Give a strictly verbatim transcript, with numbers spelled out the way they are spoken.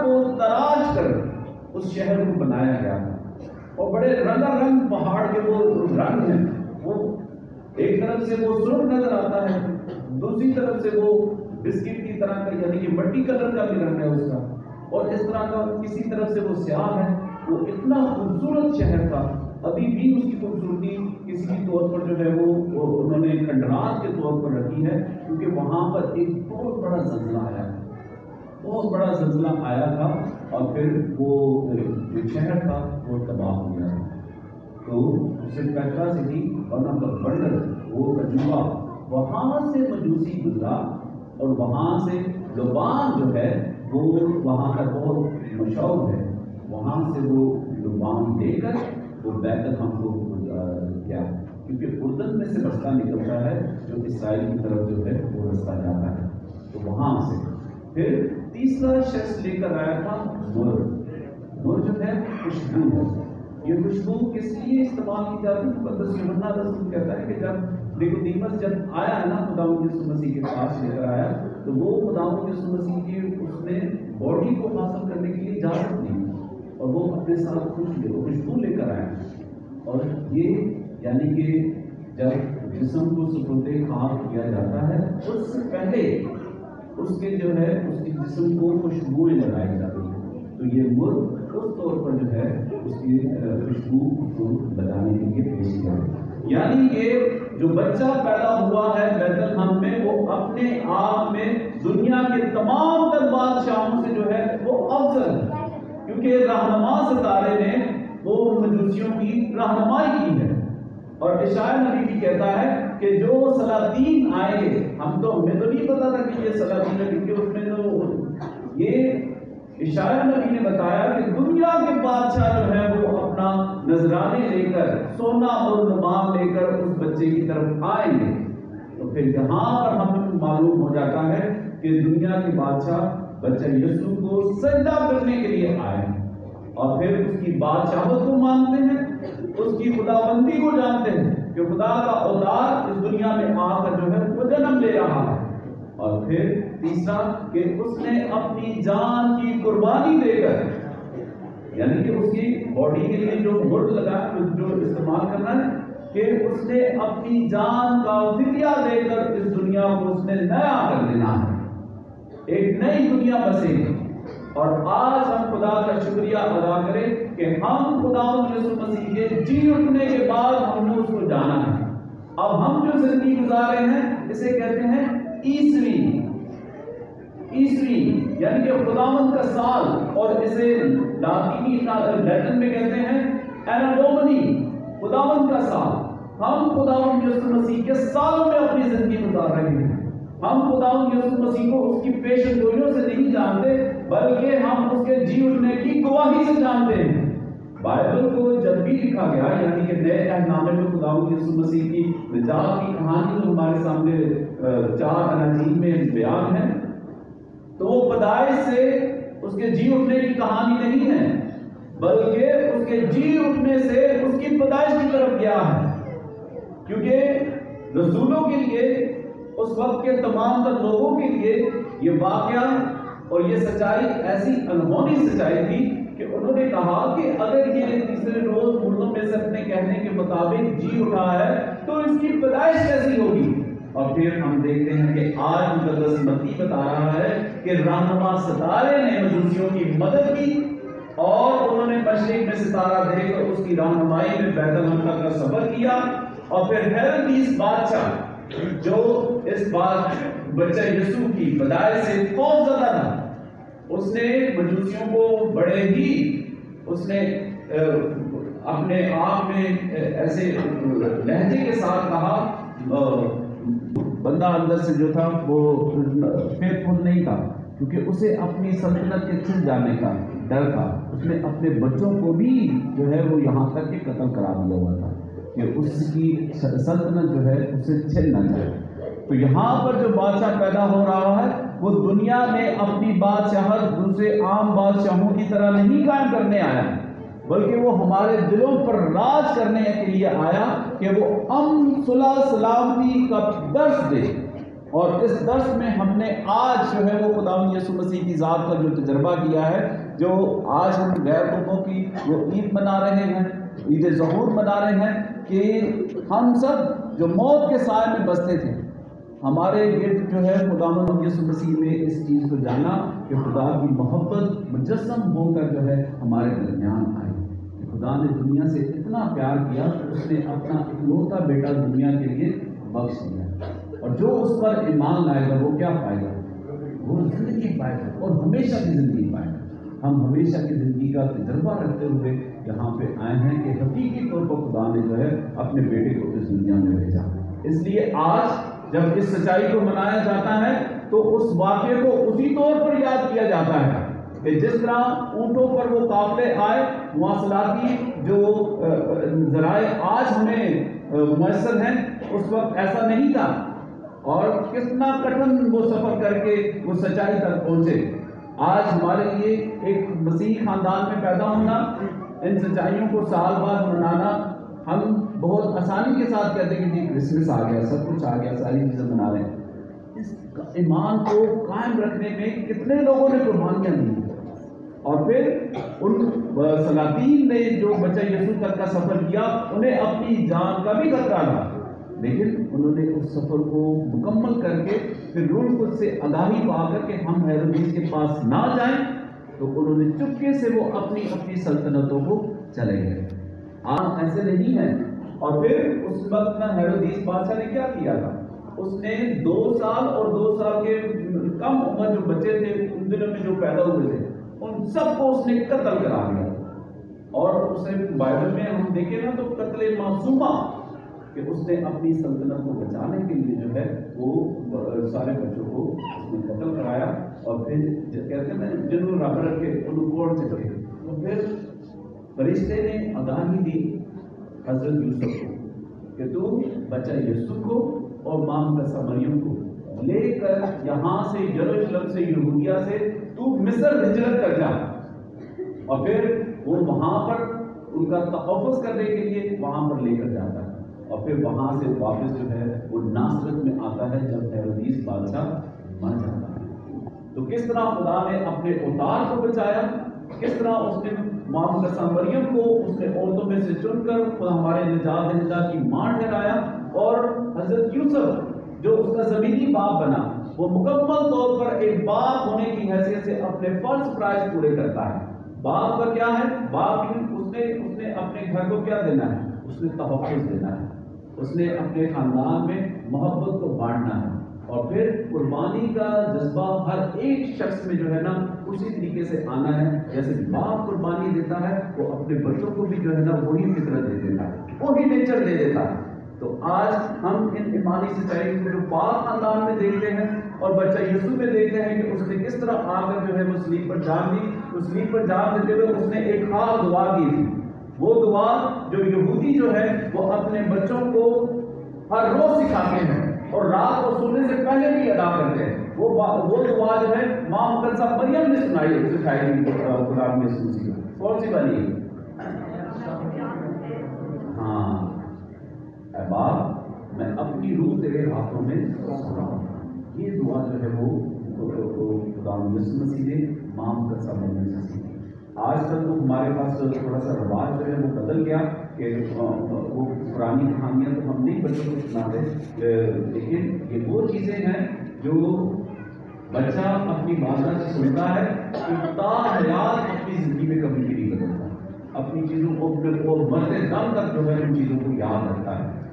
کو تراش کر اس شہر کو بنایا گیا تھا، اور بڑے رنگا رنگ پہاڑ کے وہ رنگ ہیں، وہ ایک طرف سے وہ سرخ نظر آتا ہے، دوسری طرف سے وہ بسکٹ کی طرح کا یعنی کہ مٹی کلر کا بھی رنگ ہے اس کا، اور اس طرح کا کسی طرف سے وہ سیاہ ہے۔ وہ اتنا خوبصورت شہر تھا، ابھی بھی اس کی خوبصورتی کسی بھی طور پر جو ہے وہ انہوں نے کھنڈرات کے طور پر رکھی ہے، کیونکہ وہاں پر ایک بہت بڑا زلزلہ آیا بہت بڑا زلزلہ آیا تھا اور پھر وہ جو شہر تھا وہ تباہ ہو گیا تھا۔ تو اسے Petra city one of the wonder, وہ عجوبہ، وہاں سے مجوسی گزرا اور وہاں سے لبان جو ہے وہ وہاں کا بہت مشہور ہے، وہاں سے وہ لبان لے کر وہ بیت الحم کو کیا، کیونکہ اردن میں سے رستہ نکلتا ہے جو اسرائیل کی طرف جو ہے وہ رستہ جاتا ہے، تو وہاں سے پھر تیسرا شخص لے کر آیا تھا مر۔ مر جو ہے خوشبو ہے، یہ خوشبو کس لیے استعمال کی جاتی ہے؟ مقدس یوحنا رسول کہتا ہے کہ جب نیقودیمس جب آیا ہے نا خداوند یسوع مسیح کے پاس لے کر آیا، تو وہ خداوند یسوع مسیح کی اس نے باڈی کو حاصل کرنے کے لیے اجازت نہیں، اور وہ اپنے ساتھ خوشبو لے کر آیا، اور یہ یعنی کہ جب جسم کو سپرد خاک کیا جاتا ہے اس سے پہلے اس کے جو ہے اس کے جسم کو خوشبوئیں لگائی جاتی ہیں، تو یہ مرغ اس طور پر جو ہے اس کی خوشبو کو لگانے کے لیے پیش کیا، یعنی کہ جو بچہ پیدا ہوا ہے بیت الحم میں وہ اپنے آپ میں دنیا کے تمام تر بادشاہوں سے جو ہے وہ افضل ہے، کیونکہ رہنما ستارے نے وہ مجوسیوں کی رہنمائی کی ہے، اور اشعیاء نبی بھی کہتا ہے کہ جو سلاطین آئے گے، ہم تو ہمیں تو نہیں پتا تھا کہ یہ سلاطین ہے، کیونکہ اس میں تو یہ اشعیاء نبی نے بتایا کہ دنیا کے بادشاہ جو ہے وہ اپنا نذرانے لے کر سونا اور نمام لے کر اس بچے کی طرف آئیں گے، تو پھر یہاں پر ہمیں معلوم ہو جاتا ہے کہ دنیا کے بادشاہ بچہ یسوع کو سجدہ کرنے کے لیے آئے، اور پھر اس کی بادشاہت کو مانتے ہیں، اس کی خداوندی کو جانتے ہیں کہ خدا کا اوتار اس دنیا میں آ کر جو ہے وہ جنم لے رہا ہے، اور پھر تیسرا کہ اس نے اپنی جان کی قربانی دے کر، یعنی کہ اس کی باڈی کے لیے جو مرد لگا جو استعمال کرنا ہے کہ اس نے اپنی جان کا فدیہ دے کر اس دنیا کو اس نے نیا کر دینا ہے، ایک نئی دنیا بسے گی، اور آج ہم خدا کا شکریہ ادا کریں کہ ہم خدا یسوع مسیح کے جی اٹھنے کے بعد ہم نے اس کو جانا ہے، اب ہم جو زندگی گزار رہے ہیں اسے کہتے ہیں عیسوی عیسوی یعنی کہ خداوند کا سال، اور اسے لاطینی لیٹن میں کہتے ہیں اینا ڈومنی، خداوند کا سال۔ ہم خداوند یسوع مسیح کے سالوں میں اپنی زندگی گزار رہے ہیں، ہم خداوند یسوع مسیح کو اس کی پیشن گوئیوں سے نہیں جانتے بلکہ ہم اس کے جی اٹھنے کی گواہی سے جانتے ہیں۔ بائبل کو جب بھی لکھا گیا یعنی کہ نئے عہد نامے میں خداوند یسوع مسیح کی نجات کی کہانی جو ہمارے سامنے چار اناجیل میں بیان ہے، تو وہ پیدائش سے اس کے جی اٹھنے کی کہانی نہیں ہے بلکہ اس کے جی اٹھنے سے اس کی پیدائش کی طرف گیا ہے، کیونکہ رسولوں کے لیے اس وقت کے تمام تر لوگوں کے لیے یہ واقعہ اور یہ سچائی ایسی انہونی سچائی تھی کہ انہوں نے کہا کہ اگر یہ تیسرے روز مردوں میں سے اپنے کہنے کے مطابق جی اٹھا ہے تو اس کی پیدائش کیسی ہوگی؟ اور پھر ہم دیکھتے ہیں کہ آج مقدس متی بتا رہا ہے کہ رہنما ستارے نے مجوسیوں کی مدد کی، اور انہوں نے مشرق میں ستارہ دیکھ کر اس کی رہنمائی میں بیت الحم تک کا سفر کیا، اور پھر ہیرودیس بادشاہ جو اس بات بچہ یسوع کی پیدائش سے خوف زدہ تھا، اس نے مجوسیوں کو بڑے ہی اس نے اپنے آپ میں ایسے لہجے کے ساتھ کہا، بندہ اندر سے جو تھا وہ فیتھفل نہیں تھا کیونکہ اسے اپنی سلطنت کے چھن جانے کا ڈر تھا، اس نے اپنے بچوں کو بھی جو ہے وہ یہاں تک کہ قتل کرا دیا ہوا تھا کہ اس کی سلطنت جو ہے اسے چھن نہ جائے۔ تو یہاں پر جو بادشاہ پیدا ہو رہا ہے وہ دنیا میں اپنی بادشاہت دوسرے عام بادشاہوں کی طرح نہیں قائم کرنے آیا بلکہ وہ ہمارے دلوں پر راج کرنے کے لیے آیا کہ وہ امن صلح سلامتی کا درس دے، اور اس درس میں ہم نے آج جو ہے وہ خداوند یسوع مسیح کی ذات کا جو تجربہ کیا ہے، جو آج ہم غیر قوموں کی وہ عید منا رہے ہیں، عید ظہور منا رہے ہیں، کہ ہم سب جو موت کے سائے میں بستے تھے، ہمارے گرد جو ہے خداوند یسوع مسیح نے اس چیز کو جانا کہ خدا کی محبت مجسم ہو کر جو ہے ہمارے درمیان آئی، کہ خدا نے دنیا سے اتنا پیار کیا کہ اس نے اپنا اکلوتا بیٹا دنیا کے لیے بخش دیا، اور جو اس پر ایمان لائے گا وہ کیا پائے گا؟ وہ زندگی پائے گا، اور ہمیشہ کی زندگی پائے گا۔ ہم ہمیشہ کی زندگی کا تجربہ رکھتے ہوئے یہاں پہ آئے ہیں کہ حقیقی طور پر خدا نے جو ہے اپنے بیٹے کو اس دنیا میں بھیجا۔ اس لیے آج جب اس سچائی کو منایا جاتا ہے تو اس واقعے کو اسی طور پر یاد کیا جاتا ہے کہ جس طرح اونٹوں پر وہ قافلے آئے، مواصلاتی جو ذرائع آج ہمیں میسر ہیں اس وقت ایسا نہیں تھا، اور کتنا کٹن وہ سفر کر کے وہ سچائی تک پہنچے۔ آج ہمارے لیے ایک مسیحی خاندان میں پیدا ہونا، ان سچائیوں کو سال بعد منانا، ہم بہت آسانی کے ساتھ کہتے ہیں کہ جی کرسمس آ گیا، سب کچھ آ گیا، ساری چیزیں منا رہے ہیں۔ اس ایمان کو قائم رکھنے میں کتنے لوگوں نے قربانیاں دی، اور پھر ان سلاطین نے جو بچہ یسوع تک کا سفر کیا، انہیں اپنی جان کا بھی خطرہ تھا، لیکن انہوں نے اس سفر کو مکمل کر کے پھر روح القدس سے آگاہی پا کر کے ہم ہیرودیس کے پاس نہ جائیں، تو انہوں نے چپکے سے وہ اپنی اپنی سلطنتوں کو چلے گئے۔ آج ایسے نہیں ہے۔ اور پھر اس وقت میں ہیرودیس بادشاہ نے کیا کیا تھا؟ اس نے دو سال اور دو سال کے کم عمر جو بچے تھے ان دنوں میں جو پیدا ہوئے تھے، ان سب کو اس نے قتل کرا دیا، اور اسے بائبل میں ہم دیکھیں نا تو قتل معصومہ، کہ اس نے اپنی سلطنت کو بچانے کے لیے جو ہے وہ سارے بچوں کو اس نے قتل کرایا، اور پھر کہتے ہیں جنہوں رکھ رکھ کے انہوں کوڑ چکے، تو پھر فرشتے نے آگاہی دی حضرت یوسف کو کہ تو بچہ یوسف کو اور ماں مقدسہ مریم کو لے کر یہاں سے یروشلم سے یہودیہ سے تو مصر ہجرت کر جا، اور پھر وہ وہاں پر ان کا تحفظ کرنے کے لیے وہاں پر لے کر جاتا ہے، اور پھر وہاں سے واپس جو ہے وہ ناصرت میں آتا ہے جب ہیرودیس بادشاہ مر جاتا ہے۔ تو کس طرح خدا نے اپنے اوتار کو بچایا، کس طرح اس نے ماں مقدسہ مریم کو اس نے عورتوں میں سے چن کر خدا ہمارے نجات دہندہ کی ماں ٹھہرایا، اور حضرت یوسف جو اس کا زمینی باپ بنا، وہ مکمل طور پر ایک باپ ہونے کی حیثیت سے اپنے فرض فرائض پورے کرتا ہے۔ باپ کا کیا ہے؟ باپ اس نے اس نے اپنے گھر کو کیا دینا ہے؟ اس نے تحفظ دینا ہے، اس نے اپنے خاندان میں محبت کو بانٹنا ہے، اور پھر قربانی کا جذبہ ہر ایک شخص میں جو ہے نا اسی طریقے سے آنا ہے، جیسے باپ قربانی دیتا ہے وہ اپنے بچوں کو بھی جو ہے نا وہی فطرت دے دیتا ہے، وہی نیچر دے دیتا ہے۔ تو آج ہم ان ایمانی سچائی کو جو پاک خاندان میں دیکھتے ہیں اور بچہ یسوع میں دیکھتے ہیں کہ اس نے کس طرح آ کر جو ہے وہ صلیب پر جان دی، اس صلیب پر جان دیتے ہوئے اس نے ایک خاص دعا کی تھی، وہ دعا جو یہودی جو ہے وہ اپنے بچوں کو ہر روز سکھاتے ہیں اور رات کو سونے سے پہلے بھی ادا کرتے ہیں، وہ وہ دعا جو ہے ماں مقدسہ مریم نے سنائی سکھائی تھی قرآن میں سنسی کو۔ کون سی والی؟ ہاں، اے باپ میں اپنی روح تیرے ہاتھوں میں سناؤں، یہ دعا جو ہے وہ خدا مسیح نے ماں مقدسہ مریم سے سیکھی۔ آج کل تو ہمارے پاس تھوڑا سا رواج جو ہے وہ بدل گیا کہ وہ پرانی کہانیاں تو ہم نہیں بچوں کو سناتے، لیکن یہ وہ چیزیں ہیں جو بچہ اپنی والدہ سے سنتا ہے کہ تا حیات اپنی زندگی میں کبھی بھی نہیں بدلتا، اپنی چیزوں کو مرتے دم تک جو ہے ان چیزوں کو یاد رکھتا ہے۔